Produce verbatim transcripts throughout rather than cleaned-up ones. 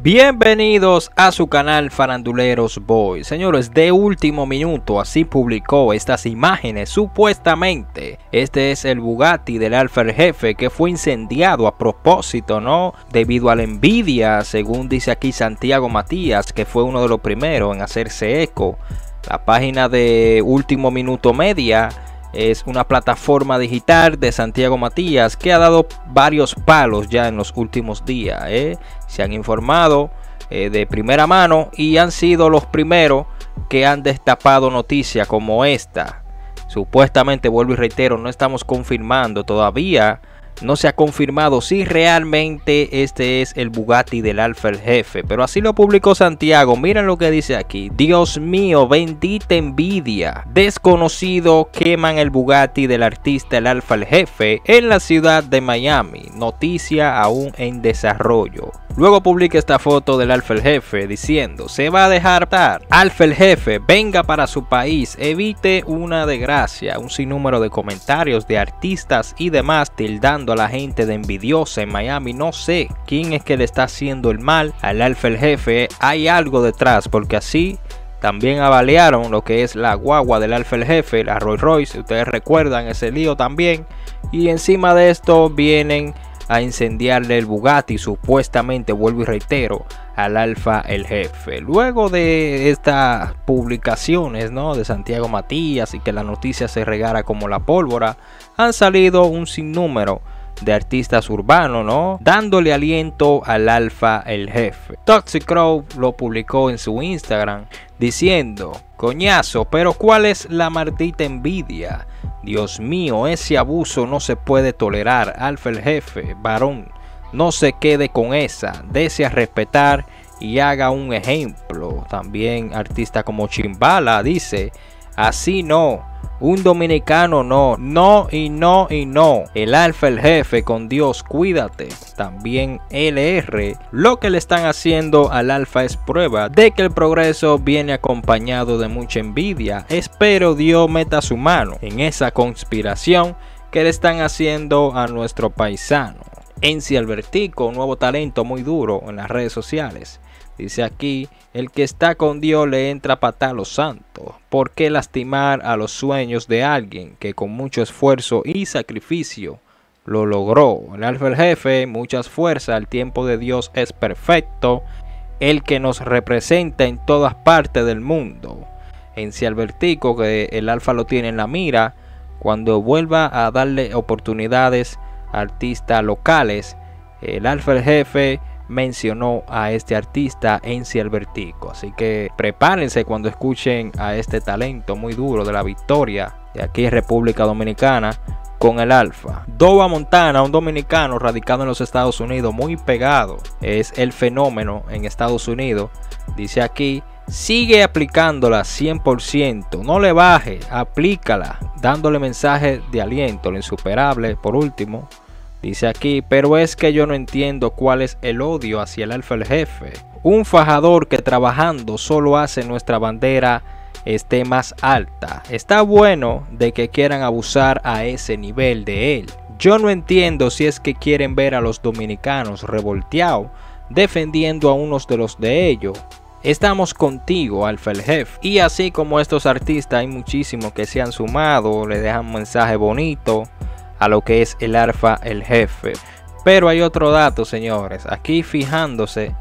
Bienvenidos a su canal Faranduleros Boy. Señores, de último minuto así publicó estas imágenes. Supuestamente este es el Bugatti del Alfa el Jefe que fue incendiado a propósito, ¿no? Debido a la envidia, según dice aquí Santiago Matías, que fue uno de los primeros en hacerse eco. La página de Último Minuto Media es una plataforma digital de Santiago Matías que ha dado varios palos ya en los últimos días. ¿eh? Se han informado eh, de primera mano y han sido los primeros que han destapado noticias como esta. Supuestamente, vuelvo y reitero, no estamos confirmando todavía. No se ha confirmado si realmente este es el Bugatti del Alfa el Jefe, pero así lo publicó Santiago. Miren lo que dice aquí: Dios mío, bendita envidia. Desconocido queman el Bugatti del artista el Alfa el Jefe en la ciudad de Miami. Noticia aún en desarrollo. Luego publica esta foto del Alfa el Jefe diciendo: se va a dejar dar. Alfa el Jefe, venga para su país, evite una desgracia. Un sinnúmero de comentarios de artistas y demás tildando a la gente de envidiosa en Miami. No sé quién es que le está haciendo el mal al Alfa el Jefe. Hay algo detrás, porque así también avaliaron lo que es la guagua del Alfa el Jefe, la Rolls Royce. Ustedes recuerdan ese lío también. Y encima de esto vienen a incendiarle el Bugatti, supuestamente, vuelvo y reitero, al Alfa el Jefe. Luego de estas publicaciones, ¿no?, de Santiago Matías y que la noticia se regara como la pólvora, han salido un sinnúmero de artistas urbanos, ¿no?, dándole aliento al Alfa el Jefe. Toxic Crow lo publicó en su Instagram diciendo: coñazo, pero ¿cuál es la maldita envidia? Dios mío, ese abuso no se puede tolerar. Alfa el Jefe, varón, no se quede con esa, dese a respetar y haga un ejemplo. También artistas como Chimbala dice: así no, un dominicano no, no y no y no. El Alfa el Jefe, con Dios, cuídate. También L R, lo que le están haciendo al Alfa es prueba de que el progreso viene acompañado de mucha envidia. Espero Dios meta su mano en esa conspiración que le están haciendo a nuestro paisano. Enzi Albertico, un nuevo talento muy duro en las redes sociales, dice aquí: el que está con Dios le entra patada a los santos. ¿Por qué lastimar a los sueños de alguien que con mucho esfuerzo y sacrificio lo logró? El Alfa el Jefe, muchas fuerzas, el tiempo de Dios es perfecto, el que nos representa en todas partes del mundo. Enzi Albertico, que el Alfa lo tiene en la mira, cuando vuelva a darle oportunidades a artistas locales, el Alfa el Jefe mencionó a este artista Enzi Albertico. Así que prepárense cuando escuchen a este talento muy duro de la Victoria de aquí en República Dominicana con el Alfa. Dova Montana, un dominicano radicado en los Estados Unidos, muy pegado, es el fenómeno en Estados Unidos. Dice aquí: sigue aplicándola cien por ciento, no le baje, aplícala, dándole mensajes de aliento. Lo insuperable, por último, dice aquí: pero es que yo no entiendo cuál es el odio hacia el Alfa el Jefe. Un fajador que trabajando solo hace nuestra bandera esté más alta. Está bueno de que quieran abusar a ese nivel de él. Yo no entiendo si es que quieren ver a los dominicanos revolteados defendiendo a unos de los de ellos. Estamos contigo, Alfa el Jefe. Y así como estos artistas, hay muchísimos que se han sumado, le dejan un mensaje bonito a lo que es el Alfa el Jefe. Pero hay otro dato, señores. Aquí fijándose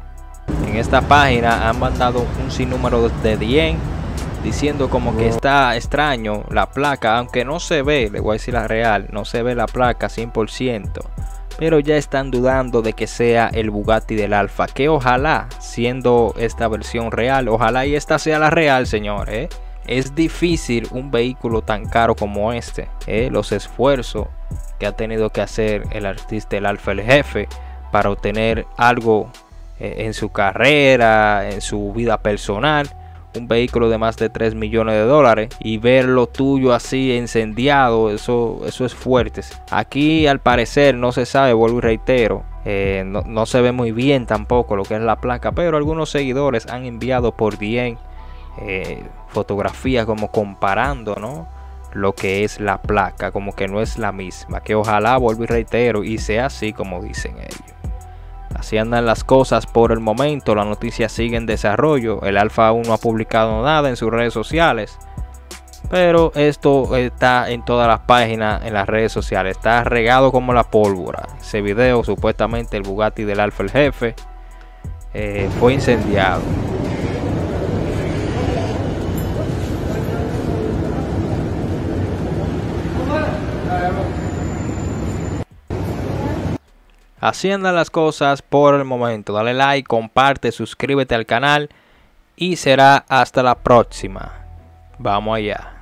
en esta página han mandado un sinnúmero de D M diciendo como que está extraño la placa, aunque no se ve, le voy a decir la real, no se ve la placa cien por ciento, pero ya están dudando de que sea el Bugatti del Alfa, que ojalá, siendo esta versión real, ojalá y esta sea la real, señores. ¿eh? Es difícil un vehículo tan caro como este, ¿eh? los esfuerzos que ha tenido que hacer el artista el Alfa el Jefe para obtener algo eh, en su carrera, en su vida personal. Un vehículo de más de tres millones de dólares y ver lo tuyo así incendiado, eso, eso es fuerte. Aquí al parecer no se sabe, vuelvo y reitero, eh, no, no se ve muy bien tampoco lo que es la placa, pero algunos seguidores han enviado por D M eh, fotografías como comparando, ¿no?, lo que es la placa, como que no es la misma, que ojalá, vuelvo y reitero, y sea así como dicen ellos. Así andan las cosas por el momento, la noticia sigue en desarrollo. El Alfa aún no ha publicado nada en sus redes sociales, pero esto está en todas las páginas, en las redes sociales, está regado como la pólvora. Ese video, supuestamente el Bugatti del Alfa el Jefe, eh, fue incendiado. Así andan las cosas por el momento. Dale like, comparte, suscríbete al canal y será hasta la próxima. Vamos allá.